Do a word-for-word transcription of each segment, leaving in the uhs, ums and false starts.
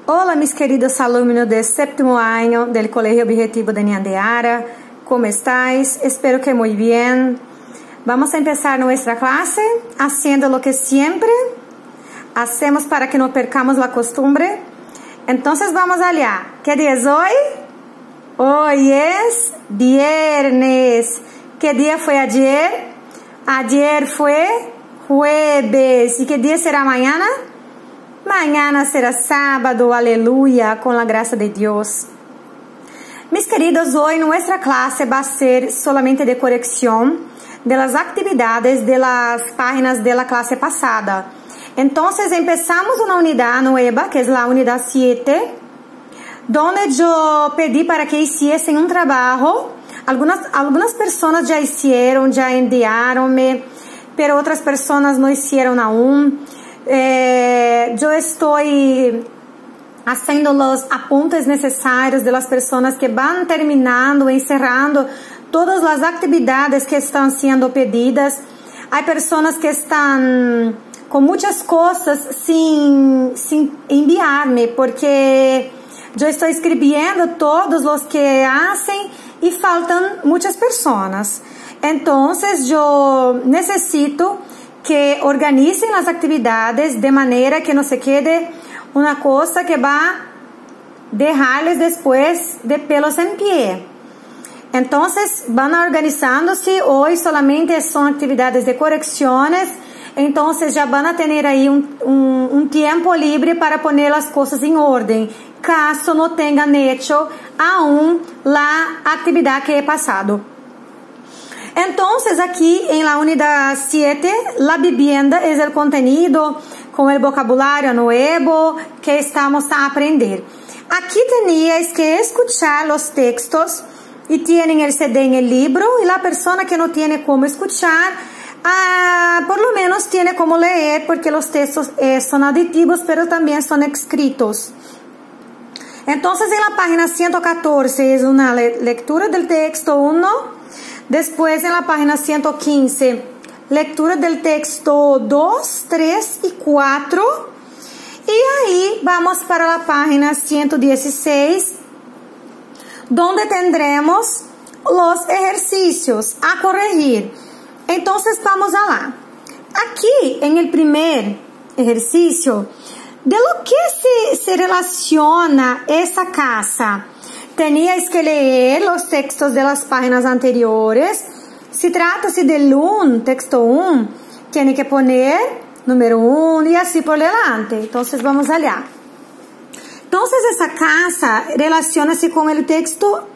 Hola mis queridos alumnos del séptimo año del Colegio Objetivo de Ñandeara, ¿cómo estáis? Espero que muy bien. Vamos a empezar nuestra clase haciendo lo que siempre hacemos para que no percamos la costumbre. Entonces vamos allá. ¿Qué día es hoy? Hoy es viernes. ¿Qué día fue ayer? Ayer fue jueves. ¿Y qué día será mañana? Mañana será sábado, aleluya, con la gracia de Dios. Mis queridos, hoy nuestra clase va a ser solamente de corrección de las actividades de las páginas de la clase pasada. Entonces empezamos una unidad nueva, que es la unidad siete, donde yo pedí para que hiciesen un trabajo. Algunas, algunas personas ya hicieron, ya enviaronme, pero otras personas no hicieron aún. Eh, yo estoy haciendo los apuntes necesarios de las personas que van terminando y cerrando todas las actividades que están siendo pedidas. Hay personas que están con muchas cosas sin, sin enviarme, porque yo estoy escribiendo todos los que hacen y faltan muchas personas. Entonces yo necesito que organicen las actividades de manera que no se quede una cosa que va a dejarles después de pelos en pie. Entonces van organizándose. Hoy solamente son actividades de correcciones, entonces ya van a tener ahí un, un, un tiempo libre para poner las cosas en orden, caso no tengan hecho aún la actividad que he pasado. Entonces aquí en la unidad siete, la vivienda es el contenido con el vocabulario nuevo que estamos a aprender. Aquí teníais que escuchar los textos y tienen el C D en el libro, y la persona que no tiene cómo escuchar, ah, por lo menos tiene cómo leer, porque los textos eh, son auditivos pero también son escritos. Entonces en la página ciento catorce es una le lectura del texto uno. Después en la página ciento quince, lectura del texto dos, tres y cuatro. Y ahí vamos para la página ciento dieciséis, donde tendremos los ejercicios a corregir. Entonces vamos allá. Aquí en el primer ejercicio, de lo que se, se relaciona esa casa, teníais que leer los textos de las páginas anteriores. Si trata del uno, texto uno, tiene que poner número uno y así por delante. Entonces vamos allá. Entonces esa casa relaciona-se con el texto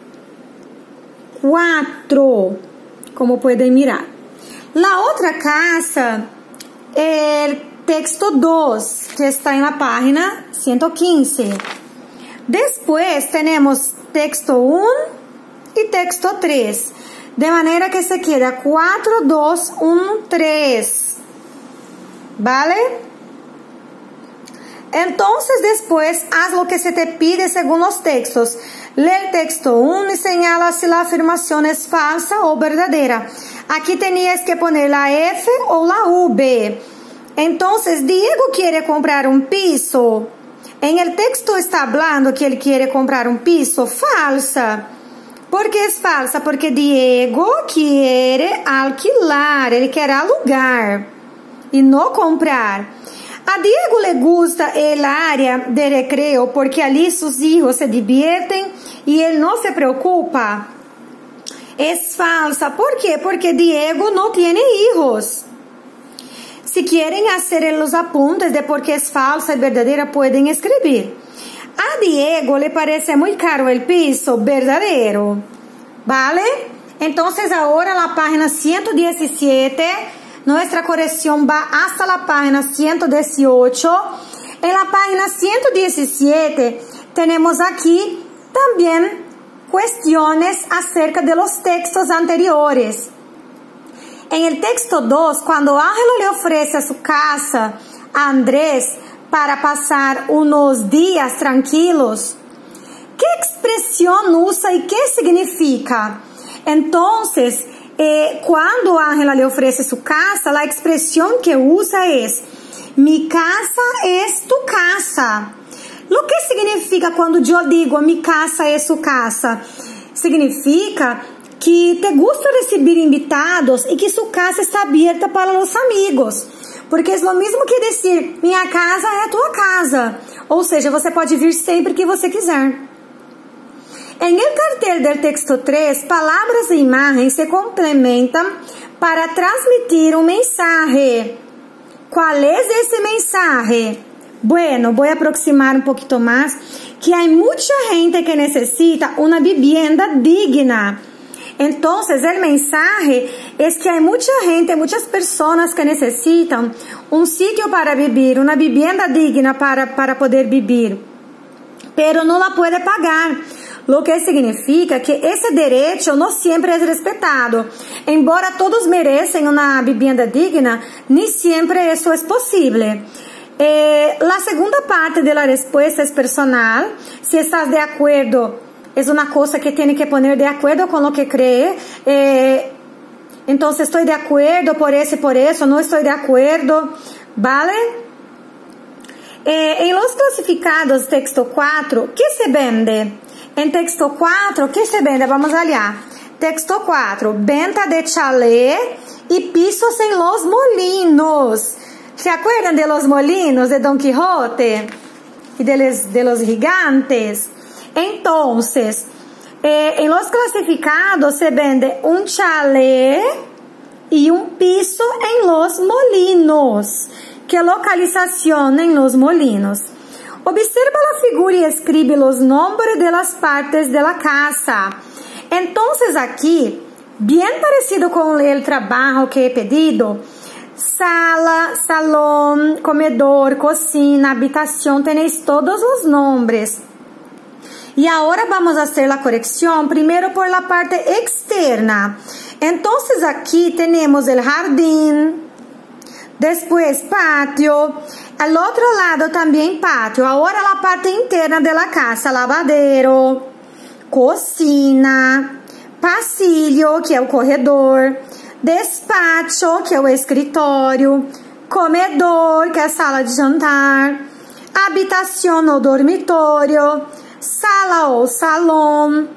cuatro, como pueden mirar. La otra casa, el texto dos, que está en la página ciento quince. Después tenemos texto uno y texto tres. De manera que se queda cuatro, dos, uno, tres. ¿Vale? Entonces después haz lo que se te pide según los textos. Lee el texto uno y señala si la afirmación es falsa o verdadera. Aquí tenías que poner la F o la V. Entonces Diego quiere comprar un piso. En el texto está hablando que él quiere comprar un piso. Falsa. ¿Por qué es falsa? Porque Diego quiere alquilar, él quiere alugar y no comprar. A Diego le gusta el área de recreo porque allí sus hijos se divierten y él no se preocupa. Es falsa. ¿Por qué? Porque Diego no tiene hijos. Si quieren hacer los apuntes de por qué es falsa y verdadera, pueden escribir. A Diego le parece muy caro el piso, verdadero. ¿Vale? Entonces ahora la página ciento diecisiete, nuestra corrección va hasta la página ciento dieciocho. En la página ciento diecisiete tenemos aquí también cuestiones acerca de los textos anteriores. En el texto dos, cuando Ángelo le ofrece a su casa a Andrés para pasar unos días tranquilos, ¿qué expresión usa y qué significa? Entonces, eh, cuando Ángela le ofrece su casa, la expresión que usa es: mi casa es tu casa. Lo que significa quando eu digo mi casa é su casa? Significa que te gusta receber invitados e que sua casa está aberta para os amigos. Porque é o mesmo que dizer, minha casa é a tua casa. Ou seja, você pode vir sempre que você quiser. Em el cartel del texto três, palavras e imagens se complementam para transmitir um mensagem. Qual é esse mensagem? Bueno, vou aproximar um pouquinho mais, que há muita gente que necessita uma vivienda digna. Então, o mensaje é que há muita gente, muitas pessoas que necessitam um sítio para viver, uma vivienda digna para, para poder viver, pero não la pode pagar. Lo que significa que esse direito não sempre é respeitado. Embora todos merecem uma vivienda digna, nem sempre isso é possível. Eh, a segunda parte da resposta é personal. Se estás de acordo, é uma coisa que tem que poner de acordo com o que cree. Eh, então, estou de acordo por isso e por isso, não estou de acordo, ¿vale? Eh, em los classificados, texto quatro, que se vende? Em texto quatro, que se vende? Vamos olhar. Texto quatro, venta de chalé e pisos em los molinos. ¿Se acuerdan de los molinos de Don Quijote? Y de los, de los gigantes. Entonces, eh, en los clasificados se vende un chalé y un piso en los molinos. ¿Qué localización en los molinos? Observa la figura y escribe los nombres de las partes de la casa. Entonces aquí, bien parecido con el trabajo que he pedido, sala, salão, comedor, cocina, habitação, tenéis todos os nomes. E agora vamos fazer a correção, primeiro por la parte externa. Então, aqui temos o jardim, depois pátio, al outro lado também pátio. Agora a parte interna da casa, lavadero, cocina, pasillo, que é o corredor, despacho, que é o escritório, comedor, que é a sala de jantar, habitação ou dormitório, sala ou salão,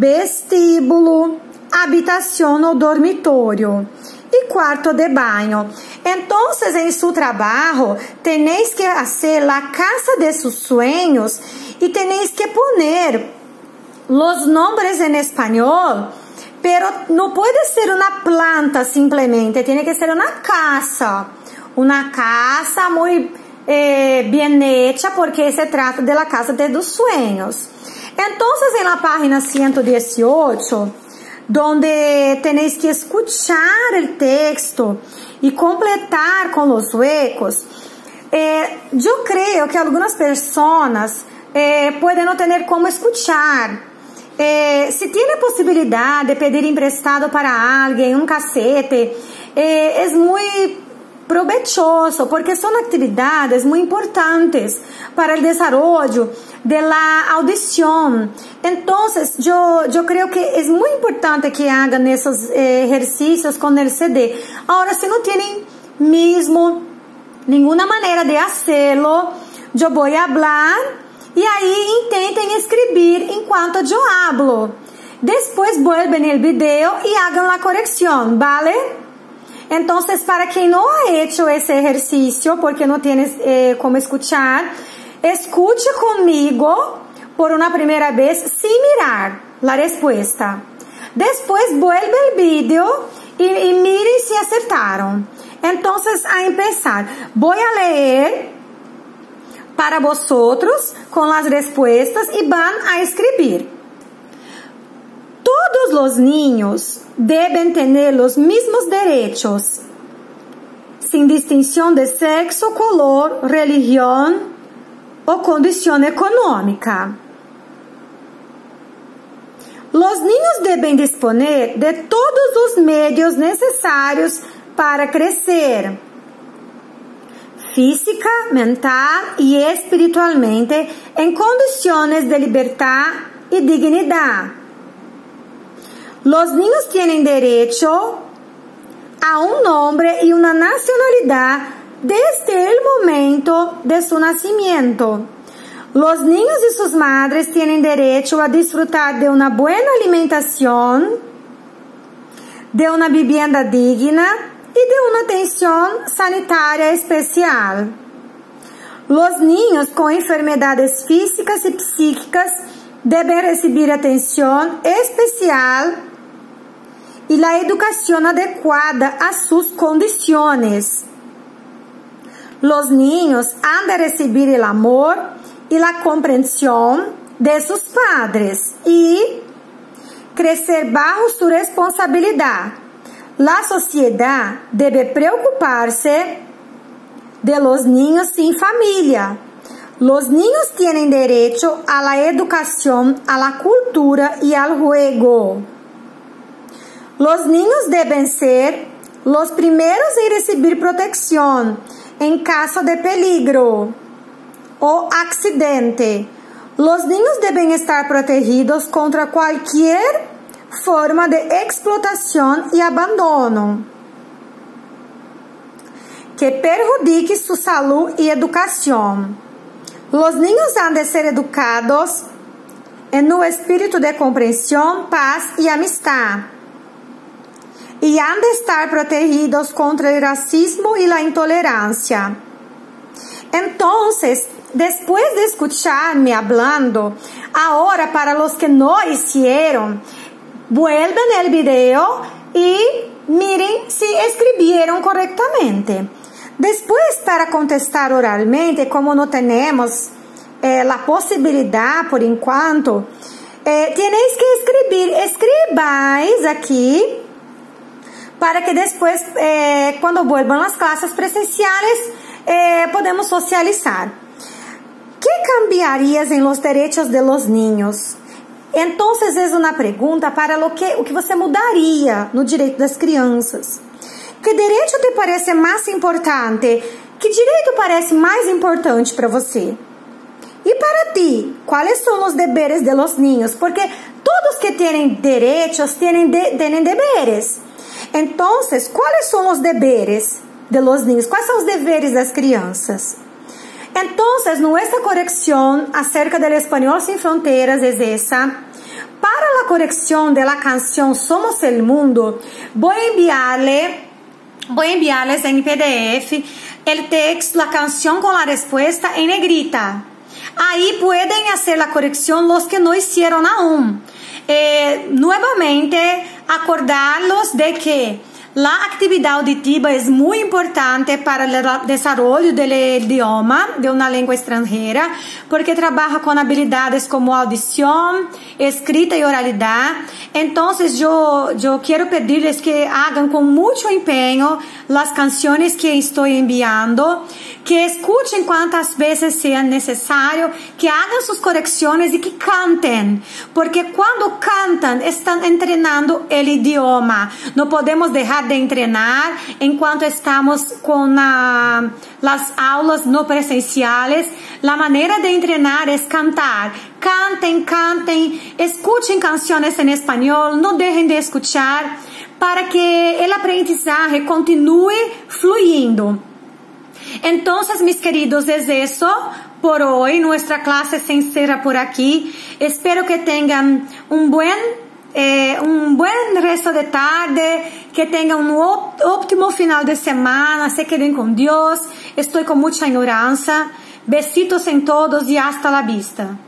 vestíbulo, habitação ou dormitório e quarto de banho. Então, em seu trabalho, tenéis que fazer a casa de seus sueños e tenéis que poner os nomes em espanhol. Pero no puede ser una planta simplemente, tiene que ser una casa, una casa muy eh, bien hecha porque se trata de la casa de tus sueños. Entonces en la página ciento dieciocho, donde tenéis que escuchar el texto y completar con los huecos, eh, yo creo que algunas personas eh, pueden no tener cómo escuchar. Eh, se tem a possibilidade de pedir emprestado para alguém um cassete, eh, é muito provechoso porque são atividades muito importantes para o desenvolvimento da audição. Então, eu, eu creio que é muito importante que hagam esses eh, exercícios com o C D. Agora, se não têm mesmo nenhuma maneira de fazê-lo, eu vou falar. E aí, intentem escrever enquanto eu hablo. Depois, vuelven el video e hagan la corrección, ¿vale? Entonces, para quem não ha hecho esse exercício, porque não tienes eh, como escuchar, escute comigo por una primeira vez sin mirar la respuesta. Después, vuelve el video y, y miren si acertaron. Entonces, a empezar, voy a leer para vosotros con las respuestas y van a escribir. Todos los niños deben tener los mismos derechos, sin distinción de sexo, color, religión o condición económica. Los niños deben disponer de todos los medios necesarios para crecer, física, mental y espiritualmente, en condiciones de libertad y dignidad. Los niños tienen derecho a un nombre y una nacionalidad desde el momento de su nacimiento. Los niños y sus madres tienen derecho a disfrutar de una buena alimentación, de una vivienda digna y de una atención sanitaria especial. Los niños con enfermedades físicas y psíquicas deben recibir atención especial y la educación adecuada a sus condiciones. Los niños han de recibir el amor y la comprensión de sus padres y crecer bajo su responsabilidad. La sociedad debe preocuparse de los niños sin familia. Los niños tienen derecho a la educación, a la cultura y al juego. Los niños deben ser los primeros en recibir protección en caso de peligro o accidente. Los niños deben estar protegidos contra cualquier forma de explotación y abandono que perjudique su salud y educación. Los niños han de ser educados en un espíritu de comprensión, paz y amistad, y han de estar protegidos contra el racismo y la intolerancia. Entonces, después de escucharme hablando, ahora para los que no hicieron, vuelven el video y miren si escribieron correctamente. Después, para contestar oralmente, como no tenemos eh, la posibilidad por enquanto, eh, tenéis que escribir, escribáis aquí, para que después, eh, cuando vuelvan las clases presenciales, eh, podemos socializar. ¿Qué cambiarías en los derechos de los niños? Entonces, é uma pergunta para o que, o que você mudaria no direito das crianças. Que direito te parece mais importante? Que direito parece mais importante para você? E para ti, quais são os deveres de los niños? Porque todos que têm direitos têm de, têm deveres. Então, quais são os deveres de los niños? Quais são os deveres das crianças? Entonces, nuestra corrección acerca del español sin fronteras es esa. Para la corrección de la canción Somos el Mundo, voy a enviarle, voy a enviarles en P D F el texto, la canción con la respuesta en negrita. Ahí pueden hacer la corrección los que no hicieron aún. Eh, nuevamente, acordarlos de que la actividad auditiva es muy importante para el desarrollo del idioma de una lengua extranjera, porque trabaja con habilidades como audición, escrita y oralidad. Entonces yo, yo quiero pedirles que hagan con mucho empeño las canciones que estoy enviando, que escuchen cuantas veces sea necesario, que hagan sus correcciones y que canten, porque cuando cantan están entrenando el idioma. No podemos dejar de entrenar enquanto estamos com a, las aulas no presenciales. La manera de entrenar es cantar. Cantem, cantem, escuchen canciones en español, no dejen de escuchar para que el aprendizaje continúe fluyendo. Entonces, mis queridos, es eso por hoy. Nuestra clase se encierra por aquí. Espero que tengan un buen Eh, um bom resto de tarde, que tenham um óptimo final de semana, se queden com Deus, estou com muita ignorância. Besitos em todos e hasta la vista.